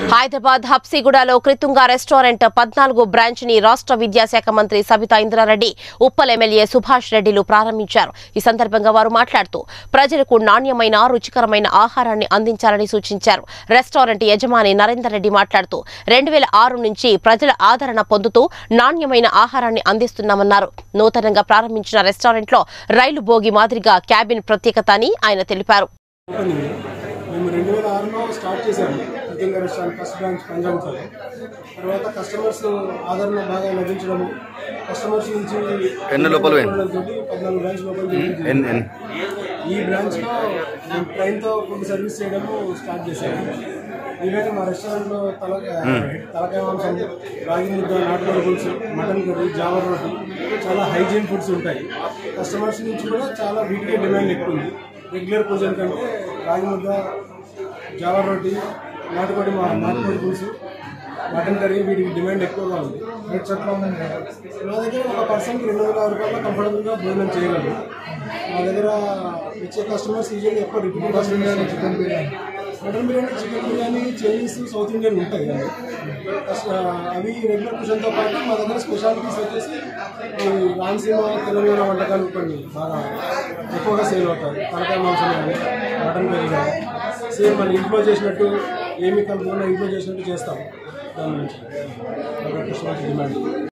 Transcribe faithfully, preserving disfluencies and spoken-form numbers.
హైదరాబాద్ హబ్సిగూడలో కృతుంగా రెస్టారెంట్ పద్నాలుగు బ్రాంచ్ ని రాష్ట్ర విద్యాశాఖ మంత్రి సబితా ఇంద్రారెడ్డి ఉప్పల్ ఎమ్మెల్యే సుభాష్ రెడ్డిలు ప్రారంభించారు. ఈ సందర్భంగా వారు మాట్లాడుతూ ప్రజలకు నాణ్యమైన రుచికరమైన ఆహారాన్ని అందించాలని సూచించారు. రెస్టారెంట్ యజమాని నరేందర్ రెడ్డి మాట్లాడుతూ రెండు వేల ఆరు నుంచి ప్రజల ఆదరణ పొందుతూ నాణ్యమైన ఆహారాన్ని అందిస్తున్నామన్నారు. నూతనంగా ప్రారంభించిన రెస్టారెంట్ లో రైలు బోగి మాదిరిగా క్యాబిన్ ప్రత్యేకత అని ఆయన తెలిపారు. మేము రెండు వేల ఆరులో స్టార్ట్ చేశాము కృతంగా రెస్టారెంట్ ఫస్ట్ బ్రాంచ్ పంజాబ్లో. తర్వాత కస్టమర్స్ ఆదరణ బాగా లభించడము, కస్టమర్స్ నుంచి పద్నాలుగు బ్రాంచ్ లోపల ఈ బ్రాంచ్లో మేము ట్రైన్తో ఫుడ్ సర్వీస్ చేయడము స్టార్ట్ చేశాము. ఈవెన్ మా రెస్టారెంట్లో తల తలకాయ మాంసం, రాగి ముద్ద, నాటుకోడి పులుసు, మటన్ కర్రీ, జావర్ రోటీ చాలా హైజీన్ ఫుడ్స్ ఉంటాయి. కస్టమర్స్ నుంచి కూడా చాలా వీటికే డిమాండ్ ఎక్కువ ఉంది. రెగ్యులర్ భోజనం కంటే రాగి ముద్ద, జావర్ రోటీ, నాటుకోడి మా నాటుకోడి పులుసు, మటన్ కర్రీ వీటికి డిమాండ్ ఎక్కువగా ఉంది. రేట్స్ అట్లా ఉన్నాయి. మా దగ్గర ఒక పర్సన్కి రెండు వందల యాభై రూపాయలు కంఫర్టబుల్గా భోజనం చేయగలరు. మా దగ్గర వచ్చే కస్టమర్స్ యూజువల్గా ఎక్కువ repeat customer chicken biryani, mutton biryani, chicken biryani, Chinese, south Indian ఉంటాయి కదా. అవి రెగ్యులర్ క్వశ్చన్తో పాటు మా దగ్గర స్పెషాలిటీస్ వచ్చేసి రాయలసీమ తెలంగాణ వంటకాలు కొన్ని బాగా ఎక్కువగా సేల్ అవుతాయి. తలకాయ మాంసం కానీ, మటన్ కర్రీ కానీ సేమ్ మన ఇంట్లో చేసినట్టు ఏమి కలుపుకున్నా ఇంట్లో చేసినట్టు చేస్తాం. దాని నుంచి డిమాండ్